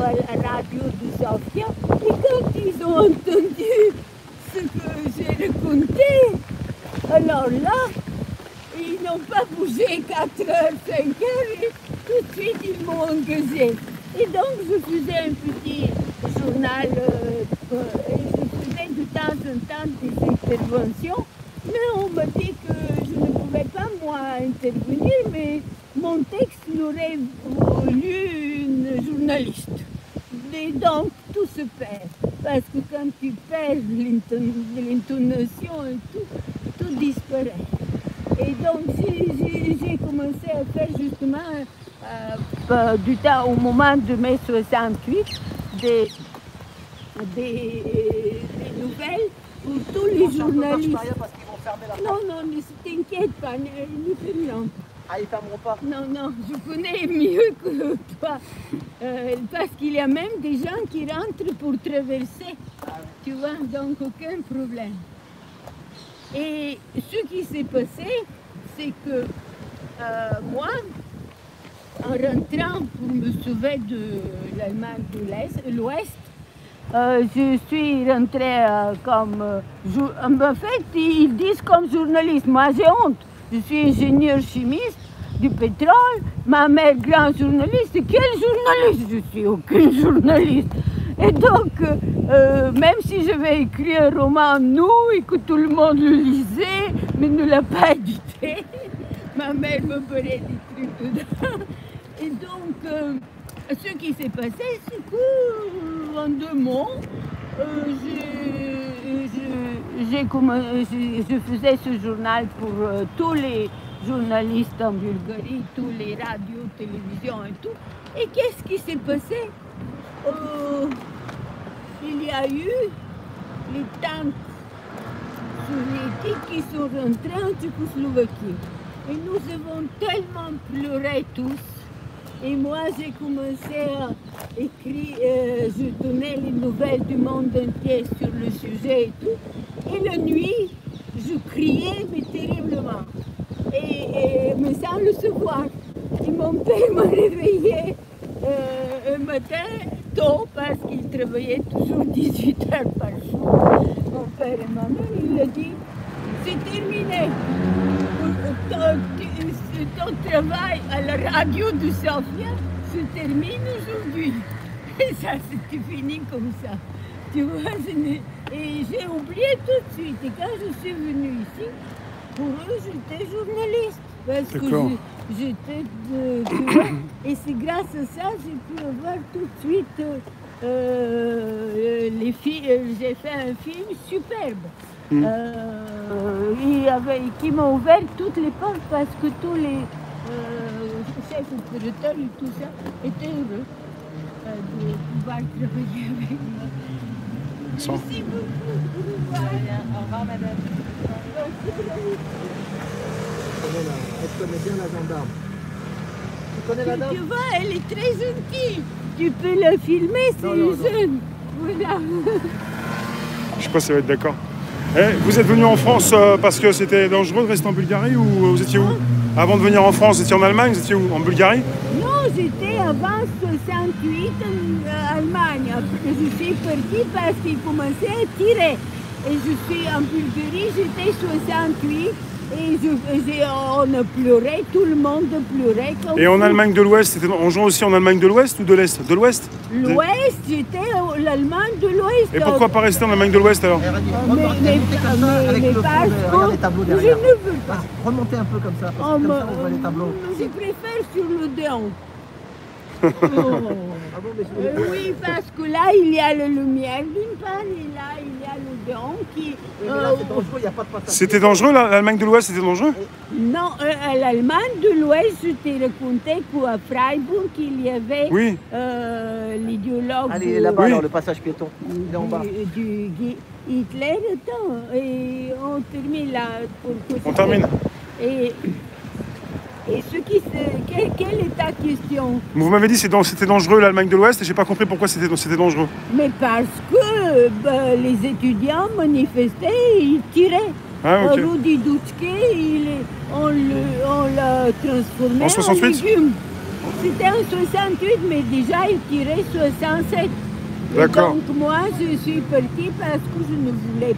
à la radio de Sofia. Et quand ils ont entendu ce que j'ai raconté, alors là, ils n'ont pas bougé 4 heures, 5 heures, et tout de suite ils m'ont engagé. Et donc je faisais un petit journal, et je faisais de temps en temps des interventions, mais on m'a dit que je ne pouvais pas moi intervenir, mais mon texte l'aurait lu une journaliste. Et donc tout se perd, parce que quand tu perds l'intonation et tout disparaît. Et donc j'ai commencé à faire justement du temps au moment de mai 68 des nouvelles pour tous les journalistes. Parce qu'ils vont fermer la porte. Non, ne t'inquiète pas, ne fais rien. Ah, ils fermeront pas? Non, je connais mieux que toi. Parce qu'il y a même des gens qui rentrent pour traverser. Tu vois, donc aucun problème. Et ce qui s'est passé, c'est que moi, en rentrant pour me sauver de l'Allemagne de l'Ouest, je suis rentrée comme... en fait, ils disent comme journaliste. Moi, j'ai honte. Je suis ingénieur chimiste du pétrole. Ma mère, grand journaliste. Quel journaliste? Je suis aucun journaliste. Et donc, même si je vais écrire un roman nous et que tout le monde le lisait, mais ne l'a pas édité, ma mère me ferait des trucs dedans. Et donc, ce qui s'est passé, c'est que, en 2 mots, je faisais ce journal pour tous les journalistes en Bulgarie, tous les radios, télévisions et tout. Et qu'est-ce qui s'est passé? Il y a eu les tanks soviétiques qui sont rentrés en Tchécoslovaquie. Et nous avons tellement pleuré tous. Et moi, j'ai commencé à écrire, je donnais les nouvelles du monde entier sur le sujet et tout. Et la nuit, je criais, mais terriblement. Mais sans le savoir. Et mon père m'a réveillée un matin tôt, parce qu'il travaillait toujours 18 heures par jour. Mon père et ma mère, il a dit, c'est terminé. Ton travail à la radio de Sofia se termine aujourd'hui. Et ça, c'était fini comme ça. Tu vois, et j'ai oublié tout de suite. Et quand je suis venue ici, pour eux, j'étais journaliste. Parce que j'étais, tu vois, et c'est grâce à ça que j'ai pu avoir tout de suite les filles. J'ai fait un film superbe. Qui m'a ouvert toutes les portes parce que tous les chefs opérateurs et tout ça étaient heureux de pouvoir travailler avec moi. Merci beaucoup. Au revoir, madame. Elle connaît bien la gendarme. Tu connais la dame? Tu vois, elle est très gentille. Tu peux la filmer, c'est une jeune. Voilà. Je sais pas si ça va être d'accord. Vous êtes venu en France parce que c'était dangereux de rester en Bulgarie ou vous étiez où? Avant de venir en France, vous étiez en Allemagne, vous étiez où? En Bulgarie? Non, j'étais avant 68 en Allemagne. Après, je suis partie parce qu'ils commençaient à tirer. Et je suis en Bulgarie, j'étais 68 et on a pleuré, tout le monde pleurait. Et en Allemagne de l'Ouest, on jouait aussi en Allemagne de l'Ouest ou de l'Est? De l'Ouest? L'Ouest, j'étais l'Allemagne de l'Ouest. Et pourquoi pas rester en Allemagne de l'Ouest alors? Remontez comme ça avec le fond, regarde les tableaux derrière. Je ne veux pas. Remontez un peu comme ça, parce que comme ça on voit les tableaux. Je préfère sur le déon. Oui, parce que là, il y a la lumière d'une part, et là, il y a le déon qui... Oui, mais là, c'est dangereux, il n'y a pas de passage. C'était dangereux, l'Allemagne de l'Ouest, c'était dangereux? Non, à l'Allemagne de l'Ouest, je t'ai raconté qu'à Freiburg, il y avait l'idéologue... Allez, là-bas, alors, le passage piéton, il est en bas. Du Hitler, attends, et on termine là. On termine. Et quelle est ta question? Vous m'avez dit que c'était dangereux l'Allemagne de l'Ouest et j'ai pas compris pourquoi c'était dangereux. Mais parce que les étudiants manifestaient, ils tiraient. Ah, okay. Rudi Dutschke, on l'a transformé en 68? légume. C'était en 68, mais déjà il tirait 67. D'accord. Donc moi, je suis partie parce que je ne voulais